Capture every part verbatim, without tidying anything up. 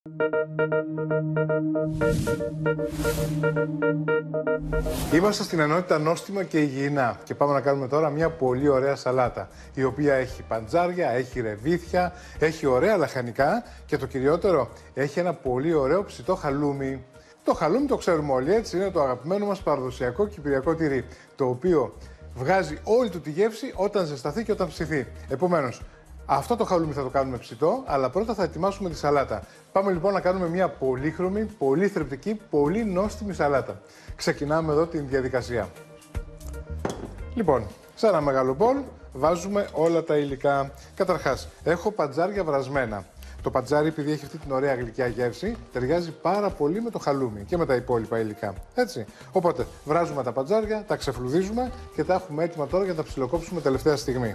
Είμαστε στην ενότητα νόστιμα και υγιεινά και πάμε να κάνουμε τώρα μια πολύ ωραία σαλάτα, η οποία έχει παντζάρια, έχει ρεβίθια, έχει ωραία λαχανικά και το κυριότερο, έχει ένα πολύ ωραίο ψητό χαλούμι. Το χαλούμι το ξέρουμε όλοι, έτσι, είναι το αγαπημένο μας παραδοσιακό κυπριακό τυρί, το οποίο βγάζει όλη του τη γεύση όταν ζεσταθεί και όταν ψηθεί. Επομένως, αυτό το χαλούμι θα το κάνουμε ψητό, αλλά πρώτα θα ετοιμάσουμε τη σαλάτα. Πάμε λοιπόν να κάνουμε μια πολύχρωμη, πολύ θρεπτική, πολύ νόστιμη σαλάτα. Ξεκινάμε εδώ την διαδικασία. Λοιπόν, σε ένα μεγάλο μπολ βάζουμε όλα τα υλικά. Καταρχάς, έχω παντζάρια βρασμένα. Το παντζάρι, επειδή έχει αυτή την ωραία γλυκιά γεύση, ταιριάζει πάρα πολύ με το χαλούμι και με τα υπόλοιπα υλικά. Έτσι. Οπότε, βράζουμε τα παντζάρια, τα ξεφλουδίζουμε και τα έχουμε έτοιμα τώρα για να τα ψιλοκόψουμε τελευταία στιγμή.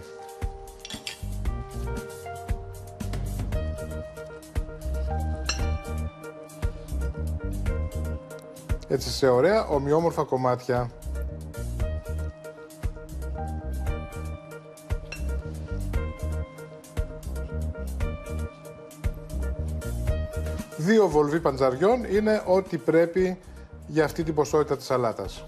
Έτσι, σε ωραία ομοιόμορφα κομμάτια. Δύο βολβοί παντζαριών είναι ό,τι πρέπει για αυτή την ποσότητα της σαλάτας.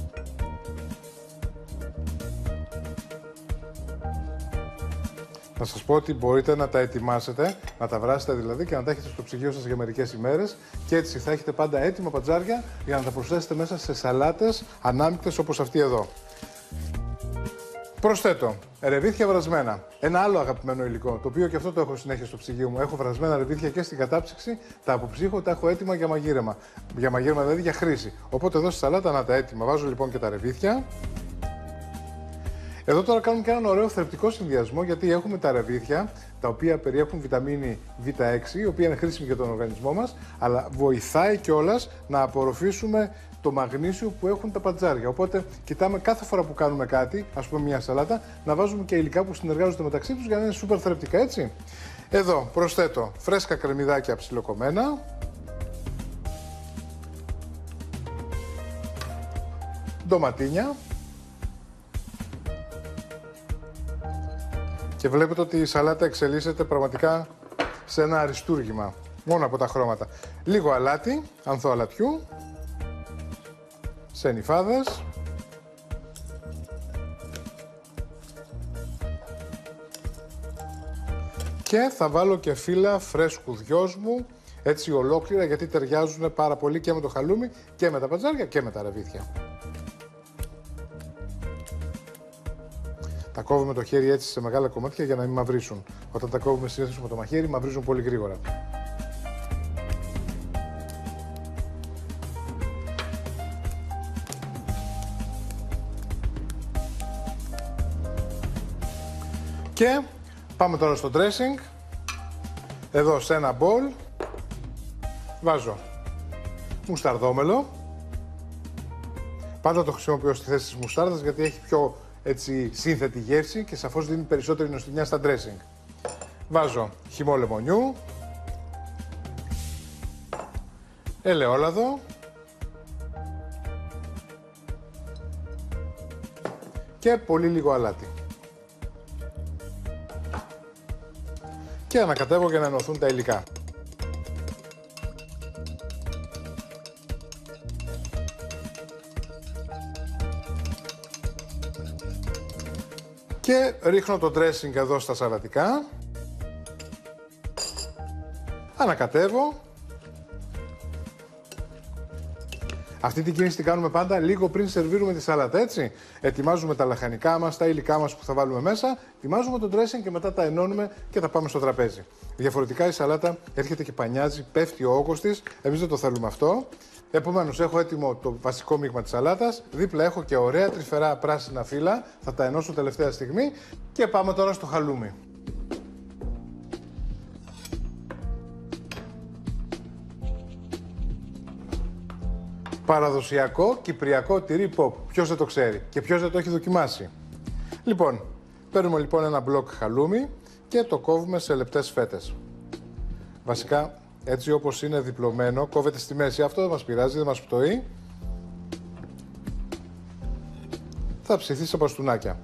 Να σας πω ότι μπορείτε να τα ετοιμάσετε, να τα βράσετε δηλαδή και να τα έχετε στο ψυγείο σας για μερικές ημέρες και έτσι θα έχετε πάντα έτοιμα παντζάρια για να τα προσθέσετε μέσα σε σαλάτες ανάμεικτες όπως αυτή εδώ. Προσθέτω ρεβίθια βρασμένα. Ένα άλλο αγαπημένο υλικό, το οποίο και αυτό το έχω συνέχεια στο ψυγείο μου. Έχω βρασμένα ρεβίθια και στην κατάψυξη, τα αποψύχω, τα έχω έτοιμα για μαγείρεμα. Για μαγείρεμα δηλαδή για χρήση. Οπότε εδώ στη σαλάτα να τα έτοιμα. Βάζω λοιπόν και τα ρεβίθια. Εδώ τώρα κάνουμε και έναν ωραίο θρεπτικό συνδυασμό, γιατί έχουμε τα ρεβίθια, τα οποία περιέχουν βιταμίνη β έξι, η οποία είναι χρήσιμη για τον οργανισμό μας, αλλά βοηθάει κιόλας να απορροφήσουμε το μαγνήσιο που έχουν τα παντζάρια. Οπότε κοιτάμε κάθε φορά που κάνουμε κάτι, ας πούμε μια σαλάτα, να βάζουμε και υλικά που συνεργάζονται μεταξύ τους για να είναι σούπερ θρεπτικά, έτσι. Εδώ προσθέτω φρέσκα κρεμμυδάκια ψιλοκομμένα. Ντοματίνια. Και βλέπετε ότι η σαλάτα εξελίσσεται πραγματικά σε ένα αριστούργημα, μόνο από τα χρώματα. Λίγο αλάτι, ανθό αλατιού, σε νυφάδες. Και θα βάλω και φύλλα φρέσκου δυόσμου, έτσι ολόκληρα, γιατί ταιριάζουν πάρα πολύ και με το χαλούμι και με τα παντζάρια και με τα ρεβίθια. Τα κόβουμε το χέρι έτσι σε μεγάλα κομμάτια για να μην μαυρίσουν. Όταν τα κόβουμε συνήθως με το μαχαίρι, μαυρίζουν πολύ γρήγορα. Και πάμε τώρα στο dressing. Εδώ σε ένα μπολ βάζω μουσταρδόμελο. Πάντα το χρησιμοποιώ στη θέση της μουστάρδας γιατί έχει πιο έτσι σύνθετη γεύση και σαφώς δίνει περισσότερη νοστιμιά στα dressing. Βάζω χυμό λεμονιού, ελαιόλαδο και πολύ λίγο αλάτι. Και ανακατεύω για να ενωθούν τα υλικά. Και ρίχνω το dressing εδώ στα σαλατικά. Ανακατεύω. Αυτή την κίνηση την κάνουμε πάντα λίγο πριν σερβίρουμε τη σαλάτα, έτσι. Ετοιμάζουμε τα λαχανικά μας, τα υλικά μας που θα βάλουμε μέσα, ετοιμάζουμε το dressing και μετά τα ενώνουμε και τα πάμε στο τραπέζι. Διαφορετικά η σαλάτα έρχεται και πανιάζει, πέφτει ο όγκος της, εμείς δεν το θέλουμε αυτό. Επομένως, έχω έτοιμο το βασικό μείγμα της σαλάτας, δίπλα έχω και ωραία τρυφερά πράσινα φύλλα, θα τα ενώσω τελευταία στιγμή και πάμε τώρα στο χαλούμι. Παραδοσιακό κυπριακό τυρί pop. Ποιος δεν το ξέρει και ποιος δεν το έχει δοκιμάσει. Λοιπόν, παίρνουμε λοιπόν ένα μπλοκ χαλούμι και το κόβουμε σε λεπτές φέτες. Βασικά, έτσι όπως είναι διπλωμένο, κόβεται στη μέση. Αυτό δεν μας πειράζει, δεν μας πτωεί. Θα ψηθεί σε μπαστούνάκια.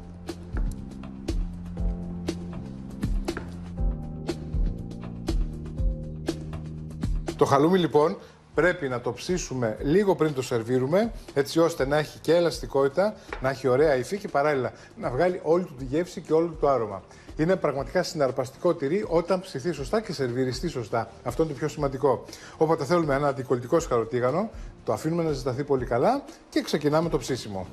Το χαλούμι λοιπόν πρέπει να το ψήσουμε λίγο πριν το σερβίρουμε, έτσι ώστε να έχει και ελαστικότητα, να έχει ωραία υφή και παράλληλα να βγάλει όλη του τη γεύση και όλο του το άρωμα. Είναι πραγματικά συναρπαστικό τυρί όταν ψηθεί σωστά και σερβιριστεί σωστά. Αυτό είναι το πιο σημαντικό. Όποτε θέλουμε ένα αντικολλητικό σκαροτίγανο, το αφήνουμε να ζεσταθεί πολύ καλά και ξεκινάμε το ψήσιμο.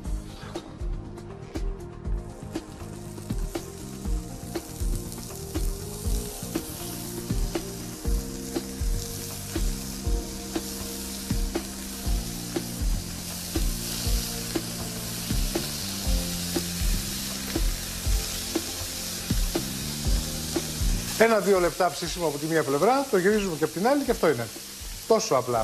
Ένα-δύο λεπτά ψήσιμο από τη μία πλευρά, το γυρίζουμε και από την άλλη και αυτό είναι. Τόσο απλά.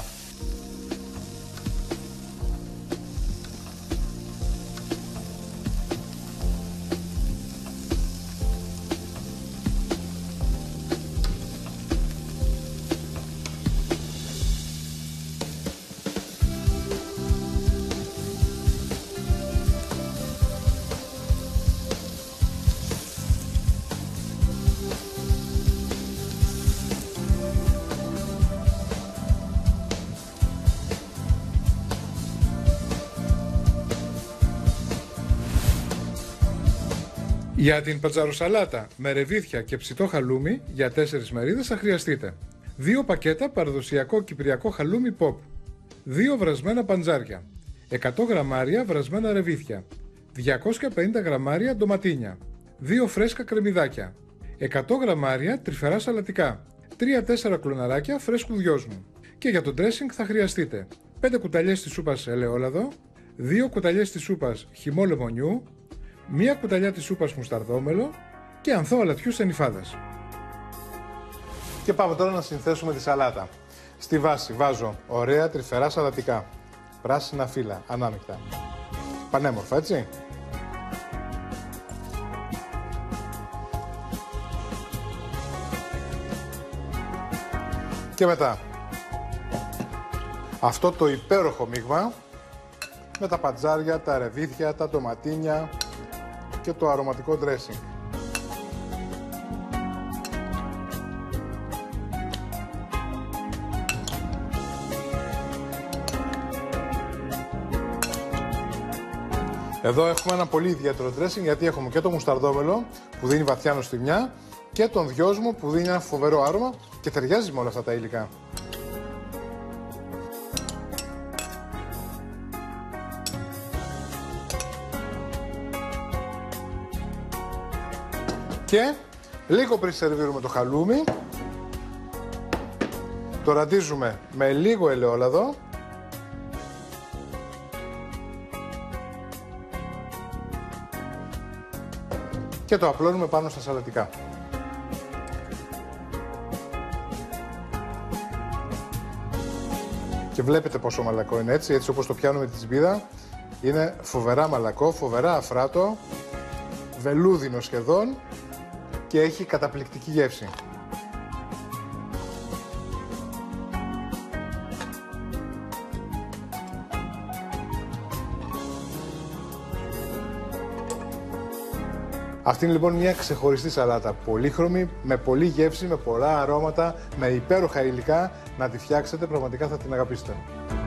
Για την πατζαροσαλάτα με ρεβίθια και ψητό χαλούμι για τέσσερις μερίδες θα χρειαστείτε δύο πακέτα παραδοσιακό κυπριακό χαλούμι ποπ, δύο βρασμένα παντζάρια, εκατό γραμμάρια βρασμένα ρεβίθια, διακόσια πενήντα γραμμάρια ντοματίνια, δύο φρέσκα κρεμμυδάκια, εκατό γραμμάρια τρυφερά σαλατικά, τρία τέσσερα κλωναράκια φρέσκου δυόσμου. Και για το dressing θα χρειαστείτε πέντε κουταλιές της σούπας ελαιόλαδο, δύο κουταλιές της σούπας χυμό λεμονιού, μία κουταλιά της σούπας μουσταρδόμελο και ανθό αλατιού σενιφάδας. Και πάμε τώρα να συνθέσουμε τη σαλάτα. Στη βάση βάζω ωραία τρυφερά σαλατικά, πράσινα φύλλα, ανάμεικτα. Πανέμορφα, έτσι. Και μετά αυτό το υπέροχο μείγμα με τα πατζάρια, τα ρεβίθια, τα ντοματίνια και το αρωματικό dressing. Εδώ έχουμε ένα πολύ ιδιαίτερο dressing γιατί έχουμε και το μουσταρδόμελο που δίνει βαθιά νοστιμιά και τον δυόσμο που δίνει ένα φοβερό άρωμα και ταιριάζει με όλα αυτά τα υλικά. Και λίγο πριν σερβίρουμε το χαλούμι, το ραντίζουμε με λίγο ελαιόλαδο και το απλώνουμε πάνω στα σαλατικά. Και βλέπετε πόσο μαλακό είναι, έτσι, έτσι όπως το πιάνουμε τη τσιμπίδα. Είναι φοβερά μαλακό, φοβερά αφράτο, βελούδινο σχεδόν και έχει καταπληκτική γεύση. Αυτή είναι λοιπόν μια ξεχωριστή σαλάτα, πολύχρωμη, με πολλή γεύση, με πολλά αρώματα, με υπέροχα υλικά. Να τη φτιάξετε, πραγματικά θα την αγαπήσετε.